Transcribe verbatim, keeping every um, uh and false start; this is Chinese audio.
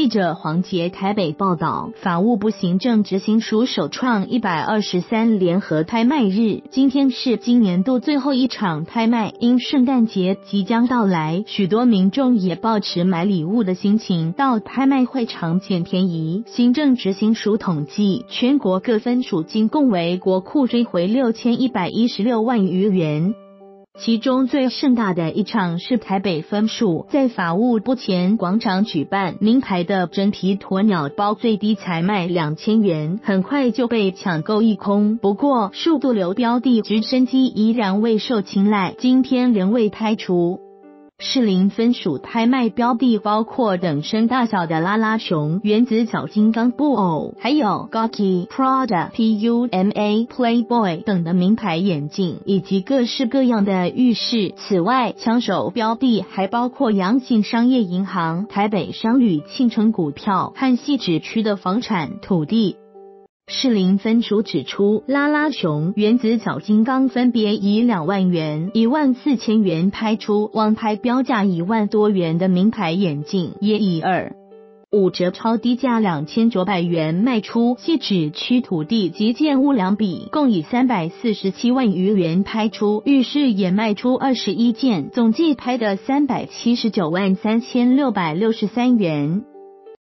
记者黄杰台北报道，法务部行政执行署首创一百二十三联合拍卖日，今天是今年度最后一场拍卖。因圣诞节即将到来，许多民众也抱持买礼物的心情到拍卖会场捡便宜。行政执行署统计，全国各分署金共为国库追回六千一百一十六万余元。其中最盛大的一场是台北分署在法务部前广场举办，名牌的真皮鸵鸟包最低才卖两千元，很快就被抢购一空。不过数度流标的直升机依然未受青睐，今天仍未拍出。士林分署拍卖标的包括等身大小的拉拉熊、原子小金刚布偶，还有 Gucci、Prada、Puma、Playboy 等的名牌眼镜，以及各式各样的玉饰。此外，抢手标的还包括阳信商业银行、台北商旅庆城股票和汐止区的房产土地。士林分署指出，拉拉熊、原子小金刚分别以两万元、一万四千元拍出，网拍标价一万多元的名牌眼镜也以二五折超低价两千九百元卖出。汐止区土地及建物两笔，共以三百四十七万余元拍出，玉饰也卖出二十一件，总计拍的三百七十九万三千六百六十三元。